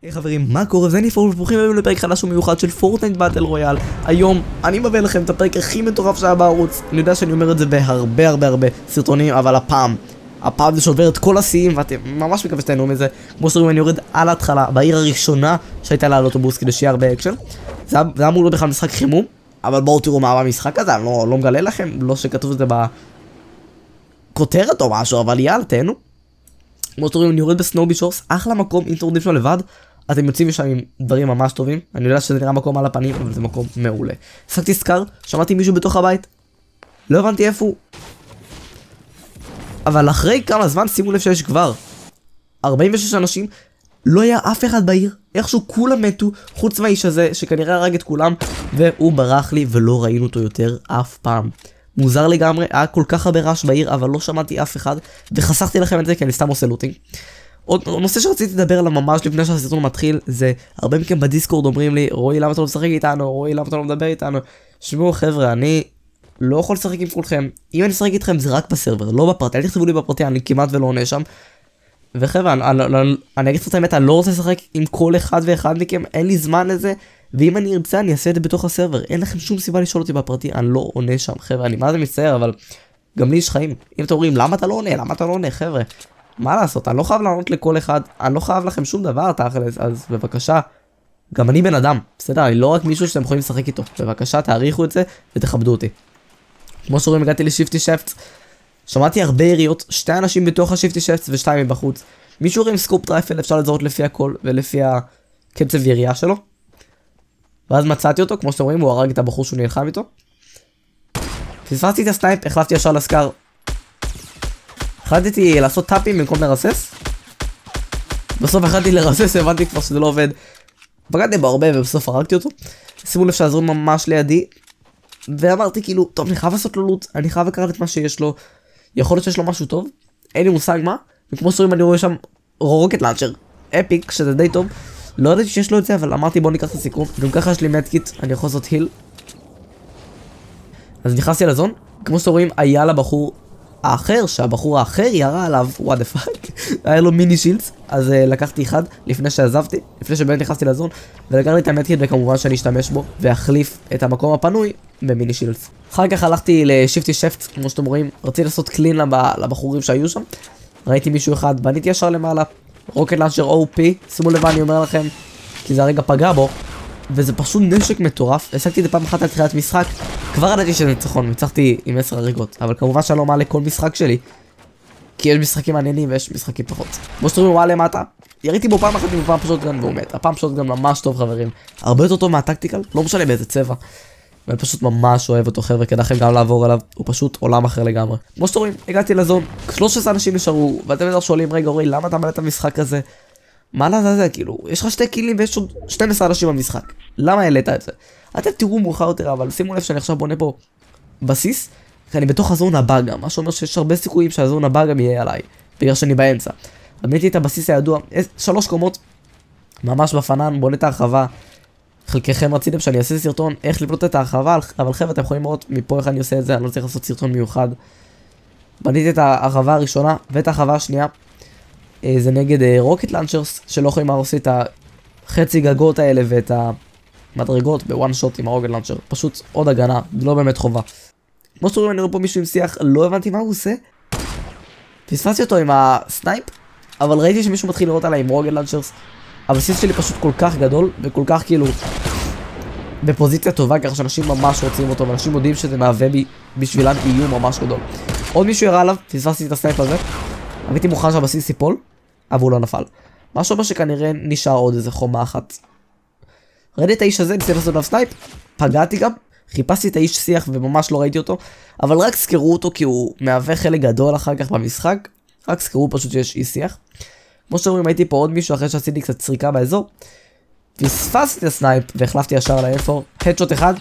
היי חברים, מה קורה? זה ניפור וברוכים הבאים לפרק חדש ומיוחד של פורטנייט באטל רויאל. היום אני מביא לכם את הפרק הכי מטורף שהיה בערוץ. אני יודע שאני אומר את זה בהרבה סרטונים, אבל הפעם זה שובר את כל השיאים ואתם ממש מקווה שתהנו מזה. כמו שרואים אני יורד על ההתחלה, בעיר הראשונה שהייתה לה על אוטובוס כדי שיהיה הרבה אקשן. זה אמור להיות בכלל משחק חימום, אבל בואו תראו מה המשחק הזה, אני לא מגלה לכם, לא שכתוב את זה בכותרת או משהו, אבל יאללה תהנו. כמו שרואים אני יורד בסנובי שורס, אחלה מקום, אם תורדים שם לבד אתם יוצאים משם עם דברים ממש טובים. אני יודע שזה נראה מקום על הפנים, אבל זה מקום מעולה. שחקתי סקאר, שמעתי מישהו בתוך הבית, לא הבנתי איפה הוא, אבל אחרי כמה זמן שימו לב שיש כבר 46 אנשים, לא היה אף אחד בעיר, איכשהו כולם מתו חוץ מהאיש הזה שכנראה הרג את כולם, והוא ברח לי ולא ראינו אותו יותר אף פעם. מוזר לגמרי, היה כל כך הרבה רעש בעיר אבל לא שמעתי אף אחד, וחסכתי לכם את זה כי אני סתם עושה לוטינג. עוד נושא שרציתי לדבר עליו ממש לפני שהסרטון מתחיל, זה הרבה מכם בדיסקורד אומרים לי, רועי למה אתה לא משחק איתנו, רועי למה אתה לא מדבר איתנו. שמעו חבר'ה, אני לא יכול לשחק עם כולכם, אם אני אשחק איתכם זה רק בסרבר, לא בפרטי, אל תכתבו לי בפרטי, אני כמעט ולא עונה שם. וחבר'ה, אני אגיד את האמת, אני לא רוצה לשחק עם כל אחד ואחד מכם, אין לי זמן לזה, ואם אני ארצה אני אעשה את זה בתוך הסרבר, אין לכם שום סיבה לשאול אותי בפרטי, אני לא עונה שם. חבר'ה, אני מה זה מצטער, אבל גם לי יש חיים. אם אתם אומרים למה אתה לא עונה, למה אתה לא עונה, חבר'ה, מה לעשות, אני לא חייב לענות לכל אחד, אני לא חייב לכם שום דבר תכלס, אז בבקשה, גם אני בן אדם, בסדר, אני לא רק מישהו שאתם יכולים לשחק איתו, בבקשה תעריכו את זה ותכבדו אותי. כמו שרואים הגעתי לשיפטי שפט, שמעתי הרבה יריות, 2 אנשים בתוך השיפטי שפט ו2 מבחוץ. מישהו רואה עם סקופ טרייפל, אפשר לזהות לפי הכל ולפי הקצב ירייה שלו. ואז מצאתי אותו, כמו שאתם רואים הוא הרג את הבחור שהוא נלחם איתו. פספסתי את הסנייפ, החלפתי ישר לסקאר. החלטתי לעשות טאפים במקום לרסס. בסוף החלטתי לרסס, הבנתי כבר שזה לא עובד. פגעתי בהרבה ובסוף הרגתי אותו. שימו לב שעזרו ממש לידי. ואמרתי כאילו, טוב אני חייב לעשות לו לוט, אני חייב לקראת את מה שיש לו. יכול להיות שיש לו משהו טוב, אין לי מושג מה. וכמו שרואים אני רואה שם רוקט לאנצ'ר, אפיק, שזה די טוב. לא ידעתי שיש לו את זה, אבל אמרתי בוא ניקח את הסיכום. גם ככה יש לי מדקיט, אני יכול לעשות היל. אז נכנסתי לזון, כמו שרואים היה לבחור האחר, שהבחור האחר ירה עליו, what the fuck, היה לו מיני שילדס, אז לקחתי אחד לפני שעזבתי, לפני שבאמת נכנסתי לזון, ולקחתי את המדקיט וכמובן שאני אשתמש בו, ואחליף את המקום הפנוי במיני שילדס. אחר כך הלכתי לשיפטי שפט, כמו שאתם רואים, רציתי לעשות קלין לבחורים שהיו שם, ראיתי מישהו אחד, בניתי ישר למעלה, רוקט לאנצ'ר OP, שימו לב אני אומר לכם, כי זה הרגע פגע בו, וזה פשוט נשק מטורף. השגתי את זה פעם אחת על תחילת משחק, כבר ידעתי שזה ניצחון, ניצחתי עם 10 הריגות, אבל כמובן שאני לא מעלה כל משחק שלי, כי יש משחקים מעניינים ויש משחקים פחות. כמו שאתם רואים, וואלה למטה, יריתי בו פעם אחת עם פעם שוטגן והוא מת. הפעם שוטגן ממש טוב חברים, הרבה יותר טוב מהטקטיקל, לא משנה באיזה צבע, ואני פשוט ממש אוהב אותו חבר'ה, כדאי לכם גם לעבור עליו, הוא פשוט עולם אחר לגמרי. כמו שאתם רואים, הגעתי לזון, 13 אנשים נשארו, ואתם בטח שואלים, רגע אורי, למה אתה מעלה את המשחק הזה? מה לזה, כאילו, יש לך 2 קילים ויש עוד 12 אנשים במשחק, למה העלית את זה? אתם תראו מאוחר יותר, אבל שימו לב שאני עכשיו בונה פה בסיס, כי אני בתוך הזון הבא גם, מה שאומר שיש הרבה סיכויים שהזון הבא גם יהיה עליי, בגלל שאני באמצע. בניתי את הבסיס הידוע, 3 קומות, ממש בפנן, בונה את ההרחבה. חלקכם רציתם שאני אעשה סרטון איך לבנות את ההרחבה, אבל חבר'ה אתם יכולים לראות מפה איך אני עושה את זה, אני לא צריך לעשות סרטון מיוחד. בניתי את ההרחבה הראשונה ואת ההרחבה השנייה, זה נגד רוקט לאנצ'רס שלא יכולים להרוס את החצי גגות האלה ואת המדרגות בוואן שוט עם הרוקט לאנצ'ר, פשוט עוד הגנה, זה לא באמת חובה. כמו שרואים אני רואה פה מישהו עם שיח, לא הבנתי מה הוא עושה, פספסתי אותו עם הסנייפ, אבל ראיתי שמישהו מתחיל לראות עליי עם רוקט לאנצ'רס. הבסיס שלי פשוט כל כך גדול וכל כך כאילו בפוזיציה טובה, ככה שאנשים ממש רוצים אותו ואנשים יודעים שזה מהווה בשבילם איום ממש גדול. עוד מישהו ירה עליו, פספסתי את הסנייפ הזה, הייתי מוכן שהבסיס ייפול, אבל הוא לא נפל. מה שאומר שכנראה נשאר עוד איזה חומה אחת. ראיתי את האיש הזה, ניסיתי לעשות עליו סנייפ, פגעתי גם, חיפשתי את האיש שיח וממש לא ראיתי אותו, אבל רק זכרו אותו כי הוא מהווה חלק גדול אחר כך במשחק, רק זכרו פשוט שיש אי שיח. כמו שאומרים הייתי פה עוד מישהו אחרי שעשיתי קצת סריקה באזור, פספסתי את הסנייפ והחלפתי ישר ל-F4, הדשוט 1,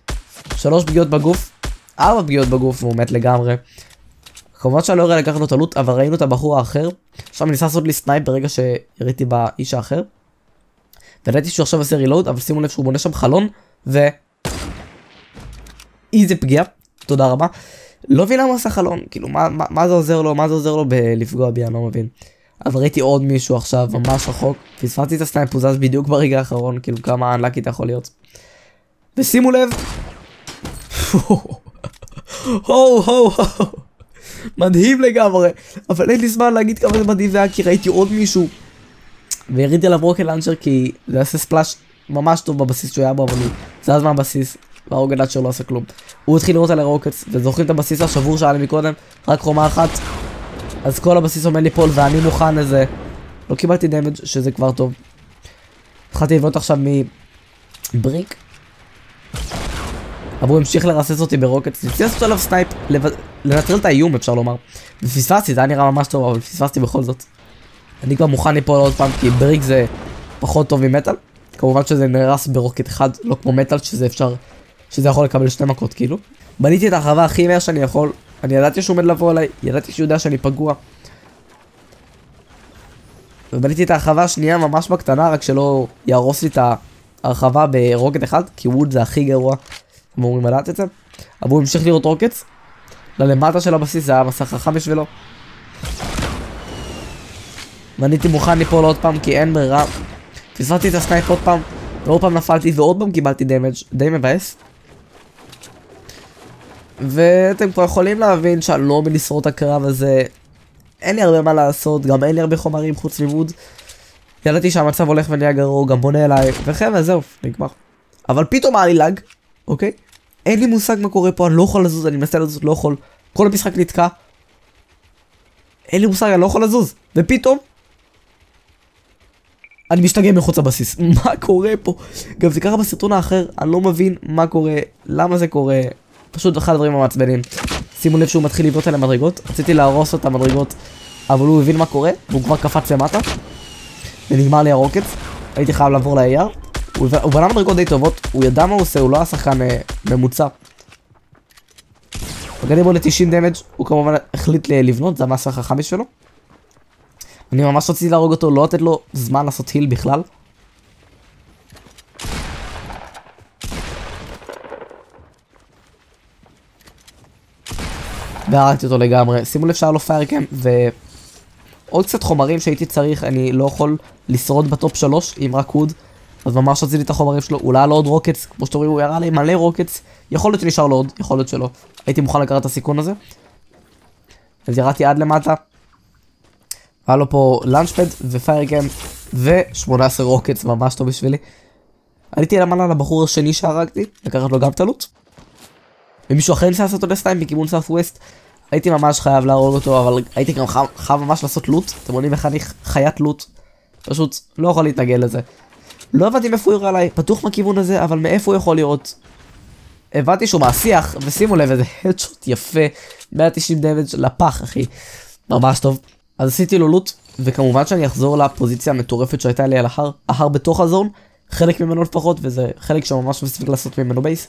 3 פגיעות בגוף, 4 פגיעות בגוף והוא מת לגמרי. כמובן שאני לא אראה לקחת לו את הלוט, אבל ראינו את הבחור האחר. עכשיו אני ניסה לעשות לי סנייפ ברגע שהראיתי באיש האחר. וידעתי שהוא עכשיו עושה רילוד, אבל שימו לב שהוא בונה שם חלון, איזה פגיעה, תודה רבה. לא מבין למה הוא עושה חלון, כאילו מה זה עוזר לו, מה זה עוזר לו בלפגוע בי, אני לא מבין. אבל ראיתי עוד מישהו עכשיו ממש רחוק, פספסתי את הסנייפ, הוא זז בדיוק ברגע האחרון, כאילו כמה אנלאקי אתה יכול להיות. ושימו לב, מדהים לגמרי, אבל אין לי זמן להגיד כמה זה מדהים זה היה, כי ראיתי עוד מישהו, והריתי עליו רוקט לאנצ'ר, כי זה יעשה ספלאש ממש טוב בבסיס שהוא היה בו, אבל הוא זז מהבסיס, והרוקט לאנצ'ר לא עשה כלום. הוא התחיל לראות על הרוקטס, וזוכרים את הבסיס השבור שהיה לי מקודם, רק חומה אחת, אז כל הבסיס עומד ליפול, ואני מוכן לזה. לא קיבלתי דמג' שזה כבר טוב. התחלתי לבנות עכשיו מבריק. אבל הוא המשיך לרסס אותי ברוקטס, ניסיתי לעשות עליו סנייפ, לנטרל את האיום אפשר לומר. ופספסתי, זה היה נראה ממש טוב, אבל פספסתי בכל זאת. אני כבר מוכן ליפול עוד פעם, כי בריק זה פחות טוב ממטל. כמובן שזה נרס ברוקט אחד, לא כמו מטל, שזה יכול לקבל 2 מכות כאילו. בניתי את הרחבה הכי מהר שאני יכול, אני ידעתי שהוא עומד לבוא עליי, ידעתי שהוא יודע שאני פגוע. ובניתי את הרחבה השנייה ממש בקטנה, רק שלא יהרוס לי את הרחבה ברוקט אחד, כי ווד זה הכי גרוע, אתם אומרים לדעת את זה. אבל הוא המשיך לראות רוקטס, ללמטה של הבסיס, זה היה מסך חכם בשבילו. ואני מוכן ליפול עוד פעם, כי אין ברירה. פספסתי את הסנייפ עוד פעם, ועוד פעם נפלתי, ועוד פעם קיבלתי דמג' די מבאס. ואתם כבר יכולים להבין שאני לא מלשרוד את הקרב הזה. אין לי הרבה מה לעשות, גם אין לי הרבה חומרים חוץ לימוד. ידעתי שהמצב הולך ונהיה גרוע, גם בונה אליי, וחבר'ה זהו, נגמר. אבל פתאום היה לי לג, אוקיי? אין לי מושג מה קורה פה, אני לא יכול לזוז, אני מנסה לזוז, לא יכול. כל המשחק נתקע. אין לי מושג, אני לא יכול לזוז. ופתאום אני משתגע מחוץ לבסיס. מה קורה פה? גם זה קרה בסרטון האחר, אני לא מבין מה קורה, למה זה קורה. פשוט אחד הדברים המעצבנים. שימו לב שהוא מתחיל לבנות על המדרגות, רציתי להרוס את המדרגות, אבל הוא הבין מה קורה, והוא כבר קפץ למטה, ונגמר לי הרוקט, הייתי חייב לעבור ל-AR, הוא בנה מדרגות די טובות, הוא ידע מה הוא עושה, הוא לא היה שחקן ממוצע. פגעתי בו ל-90 דמג', הוא כמובן החליט לבנות, זה המסך החכם שלו. אני ממש רציתי להרוג אותו, לא לתת לו זמן לעשות היל בכלל. והרגתי אותו לגמרי. שימו לב שהיה לו פיירקאם ועוד קצת חומרים שהייתי צריך, אני לא יכול לשרוד בטופ 3 עם רק ווד, אז ממש רציתי את החומרים שלו. אולי לו עוד רוקטס, כמו שאתם רואים הוא ירה לי מלא רוקטס, יכול להיות שנשאר לו עוד, יכול להיות שלא. הייתי מוכן לקחת את הסיכון הזה. אז ירדתי עד למטה, היה לו פה לאנצ'פד ופיירקאם ו18 רוקטס, ממש טוב בשבילי. עליתי למעלה לבחור השני שהרגתי, לקחת לו גם את הלוט. ומישהו אחר ניסה לעשות אותו לסטיים בכיוון סאוף ווסט. הייתי ממש חייב להרוג אותו, אבל הייתי גם חייב ממש לעשות לוט. אתם יודעים איך אני חיית לוט. פשוט לא יכול להתנגד לזה. לא הבנתי מאיפה הוא יראה עליי, פתוח מהכיוון הזה, אבל מאיפה הוא יכול לראות? הבנתי שהוא מעשיח, ושימו לב איזה הדשוט יפה. 190 דמג' לפח אחי. ממש טוב. אז עשיתי לו לוט, וכמובן שאני אחזור לפוזיציה המטורפת שהייתה לי על ההר. ההר בתוך הזון, חלק ממנו לפחות, וזה חלק שממש מספיק לעשות ממנו בייס.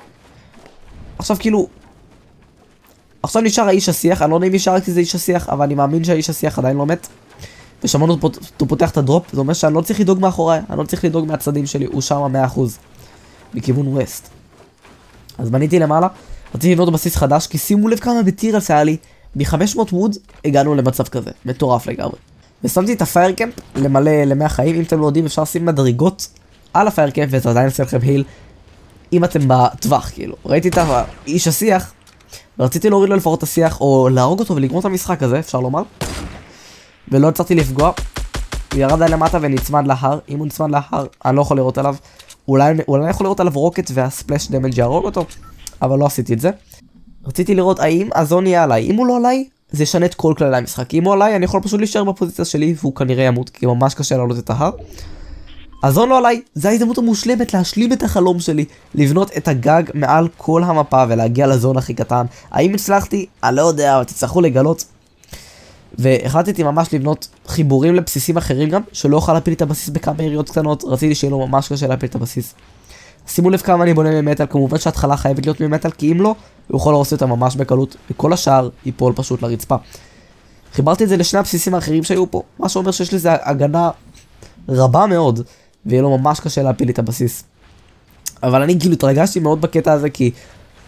עכשיו כאילו, עכשיו נשאר האיש השיח, אני לא יודע אם נשאר כי זה איש השיח, אבל אני מאמין שהאיש השיח עדיין לא מת. ושמענו אותו פותח את הדרופ, זה אומר שאני לא צריך לדאוג מאחוריי, אני לא צריך לדאוג מהצדים שלי, הוא שם 100%. מכיוון ווסט. אז בניתי למעלה, רציתי לבנות בסיס חדש, כי שימו לב כמה בטירס היה לי, מ-500 ווד הגענו למצב כזה, מטורף לגמרי. ושמתי את הפיירקאמפ למלא ל100 חיים, אם אתם לא יודעים אפשר לשים מדרגות על הפיירקאמפ וזה עדיין עושה לכם היל. אם אתם בטווח, כאילו. ראיתי את האיש השיח, ורציתי להוריד לו לפחות את השיח, או להרוג אותו ולגמור את המשחק הזה, אפשר לומר. ולא הצלחתי לפגוע. הוא ירד עלי למטה ונצמד להר. אם הוא נצמד להר, אני לא יכול לראות עליו. אולי אני יכול לראות עליו רוקט והספלש דמג' יהרוג אותו, אבל לא עשיתי את זה. רציתי לראות האם הזון יהיה עליי. אם הוא לא עליי, זה ישנה את כל כללי המשחק. אם הוא עליי, אני יכול פשוט להישאר בפוזיציה שלי, והוא כנראה ימות, כי ממש קשה לעלות את ההר. הזון לא עליי, זו ההזדמנות המושלמת להשלים את החלום שלי, לבנות את הגג מעל כל המפה ולהגיע לזון הכי קטן. האם הצלחתי? אני לא יודע, אבל תצטרכו לגלות. והחלטתי ממש לבנות חיבורים לבסיסים אחרים גם, שלא אוכל להפיל את הבסיס בכמה יריות קטנות, רציתי שיהיה לו ממש קשה להפיל את הבסיס. שימו לב כמה אני בונה ממטל, כמובן שההתחלה חייבת להיות ממטל, כי אם לא, הוא יכול להרוס אותה ממש בקלות, וכל השאר ייפול פשוט לרצפה. חיברתי את זה לשני הבסיסים האחרים שהיו פה, מה שאומר שיש לזה הגנה רבה מאוד, ויהיה לו ממש קשה להפיל את הבסיס. אבל אני כאילו התרגשתי מאוד בקטע הזה, כי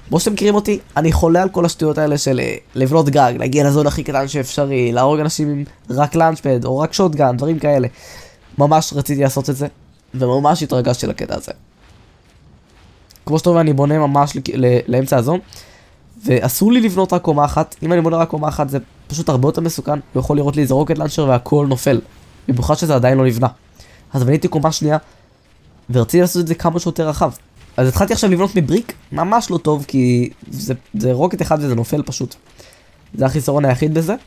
כמו שאתם מכירים אותי, אני חולה על כל השטויות האלה של לבנות גג, להגיע לזון הכי קטן שאפשרי, להרוג אנשים עם רק לאנצ'פד או רק שוטגן, דברים כאלה. ממש רציתי לעשות את זה, וממש התרגשתי לקטע הזה. כמו שאתה אומר, אני בונה ממש לאמצע הזון, ואסור לי לבנות רק קומה אחת. אם אני בונה רק קומה אחת זה פשוט הרבה יותר מסוכן, הוא יכול לראות לי איזה רוקט לאנצ'ר והכל נופל. במיוחד שזה עדיין לא נבנה. אז בניתי קומה שנייה, ורציתי לעשות את זה כמה שיותר רחב. אז התחלתי עכשיו לבנות מבריק, ממש לא טוב, כי זה רוקט אחד וזה נופל פשוט. זה החיסרון היחיד בזה.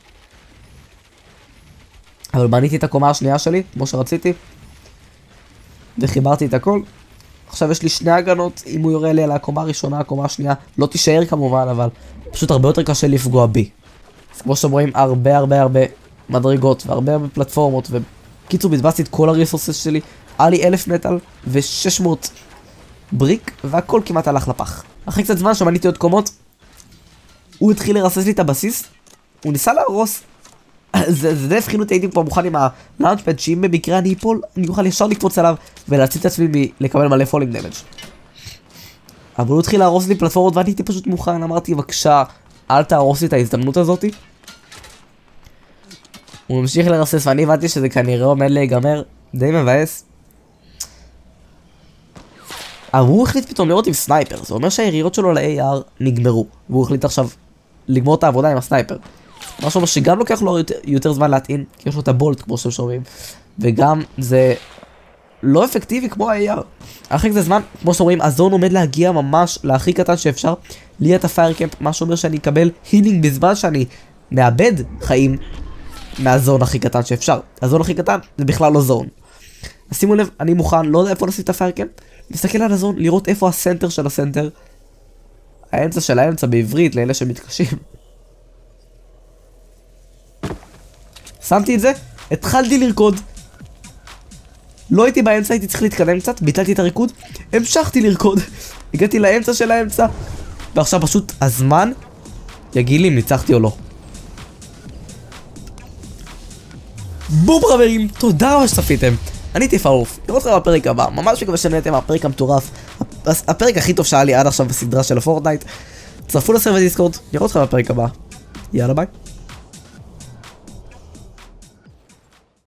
אבל בניתי את הקומה השנייה שלי, כמו שרציתי. וחיברתי את הכל. עכשיו יש לי שני הגנות, אם הוא יורה לי על הקומה הראשונה, הקומה השנייה, לא תישאר כמובן, אבל פשוט הרבה יותר קשה לפגוע בי. אז כמו שאתם רואים, הרבה מדרגות, והרבה פלטפורמות, וקיצור בזבזתי את כל הריסורסס שלי. היה לי 1000 מטל ו600 בריק, והכל כמעט הלך לפח. אחרי קצת זמן שמניתי עוד קומות, הוא התחיל לרסס לי את הבסיס, הוא ניסה להרוס. זה די הבחינות, הייתי כבר מוכן עם הלאונצ'פד, שאם במקרה אני אפול, אני אוכל ישר לקפוץ עליו, ולהציל את עצמי לקבל מלא פולינג דמג'. אבל הוא התחיל להרוס לי פלטפורמות, ואני הייתי פשוט מוכן, אמרתי בבקשה, אל תהרוס לי את ההזדמנות הזאת. הוא ממשיך לרסס, ואני הבנתי שזה כנראה עומד להיגמר, די מבאס. אבל הוא החליט פתאום לראות עם סנייפר, זה אומר שהיריות שלו ל-AR נגמרו, והוא החליט עכשיו לגמור את העבודה עם הסנייפר. משהו שגם לוקח לו יותר זמן להטעין, כי יש לו את הבולט כמו שאתם שומעים, וגם זה לא אפקטיבי כמו ה-AR. אחרי זה זמן, כמו שאתם רואים, הזון עומד להגיע ממש להכי קטן שאפשר, לי את הפיירקמפ, מה שאומר שאני אקבל הילינג בזמן שאני מאבד חיים מהזון הכי קטן שאפשר. הזון הכי קטן זה בכלל לא זון. אז שימו לב, אני מוכן, לא יודע איפה נשים את הפיירקמפ, מסתכל על הזון, לראות איפה הסנטר של הסנטר, האמצע של האמצע בעברית לאלה שמתקשים. שמתי את זה, התחלתי לרקוד. לא הייתי באמצע, הייתי צריך להתקדם קצת, ביטלתי את הריקוד, המשכתי לרקוד. הגעתי לאמצע של האמצע, ועכשיו פשוט הזמן יגיד לי אם ניצחתי או לא. בום חברים, תודה רבה שצפיתם. אני טיפאוף, נראה אתכם בפרק הבא, ממש מקווה שנהנתם מהפרק המטורף, הפרק הכי טוב שהיה לי עד עכשיו בסדרה של הפורטנייט. צרפו לסרט בדיסקורד, נראה אתכם בפרק הבא, יאללה ביי.